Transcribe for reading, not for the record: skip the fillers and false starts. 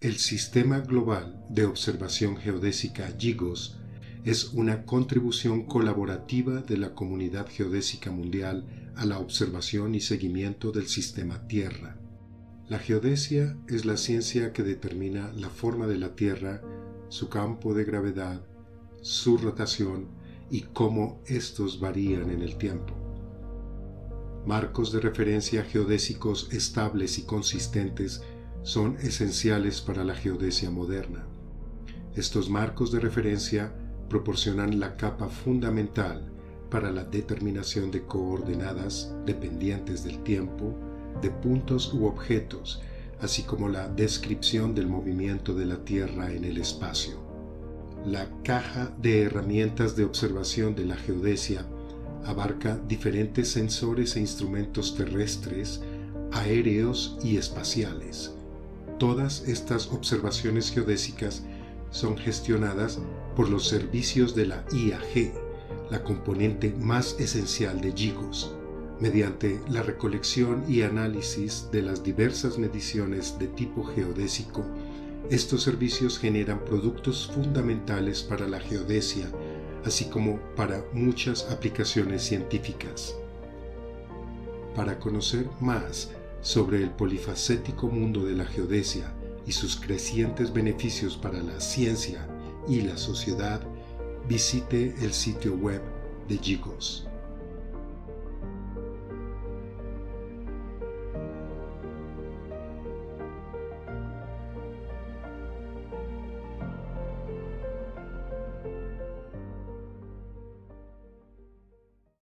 El Sistema Global de Observación Geodésica GIGOS es una contribución colaborativa de la Comunidad Geodésica Mundial a la observación y seguimiento del sistema Tierra. La geodesia es la ciencia que determina la forma de la Tierra, su campo de gravedad, su rotación y cómo estos varían en el tiempo. Marcos de referencia geodésicos estables y consistentes son esenciales para la geodesia moderna. Estos marcos de referencia proporcionan la capa fundamental para la determinación de coordenadas dependientes del tiempo, de puntos u objetos, así como la descripción del movimiento de la Tierra en el espacio. La caja de herramientas de observación de la geodesia abarca diferentes sensores e instrumentos terrestres, aéreos y espaciales. Todas estas observaciones geodésicas son gestionadas por los servicios de la IAG, la componente más esencial de GIGOS, mediante la recolección y análisis de las diversas mediciones de tipo geodésico. Estos servicios generan productos fundamentales para la geodesia, así como para muchas aplicaciones científicas. Para conocer más sobre el polifacético mundo de la geodesia y sus crecientes beneficios para la ciencia y la sociedad, visite el sitio web de GIGOS.